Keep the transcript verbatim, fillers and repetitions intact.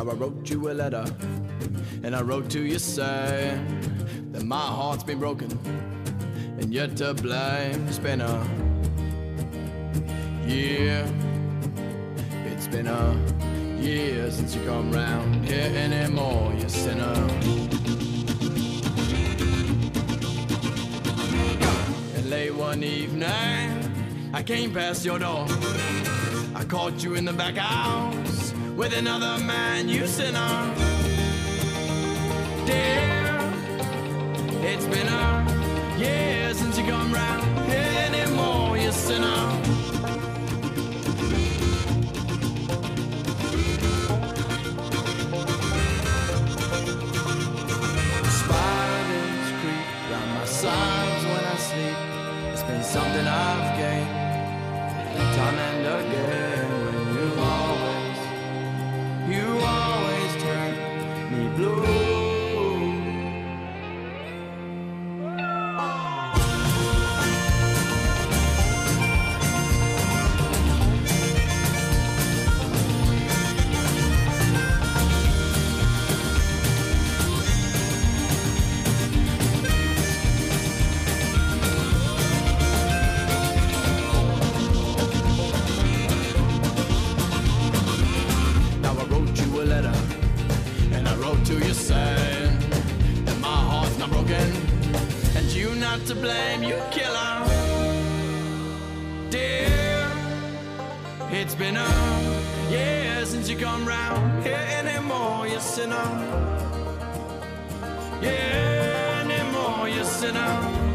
Now I wrote you a letter, and I wrote to you saying that my heart's been broken, and you're to blame. It's been a year, it's been a year since you come round here anymore, you sinner. And late one evening, I came past your door. I caught you in the back house with another man, you sinner. Dear, it's been a year since you come round here anymore, you sinner. Spiders creep round my sides when I sleep. It's been something I've gained time and again, when you always, you always turn me blue. To you saying that my heart's not broken, and you not to blame, you killer. Dear, it's been a year since you come round here anymore, you sinner. Yeah, anymore, you sinner.